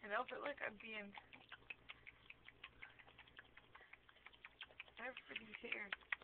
And Albert, look, I'm being... I have pretty hair.